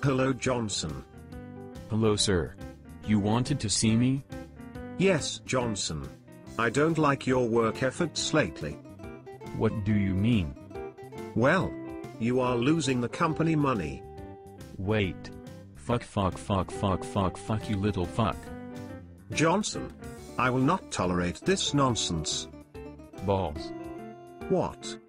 Hello, Johnson. Hello, sir. You wanted to see me? Yes, Johnson. I don't like your work efforts lately. What do you mean? Well, you are losing the company money. Wait. Fuck, you little fuck. Johnson, I will not tolerate this nonsense. Balls. What?